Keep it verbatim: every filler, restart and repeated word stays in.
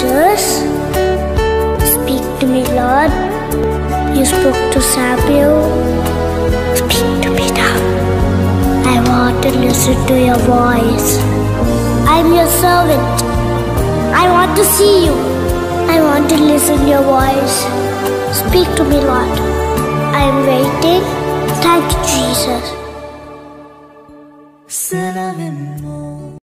Jesus. Speak to me, Lord. You spoke to Samuel. Speak to me now. I want to listen to your voice. I'm your servant. I want to see you. I want to listen to your voice. Speak to me, Lord. I'm waiting. Thank you, Jesus.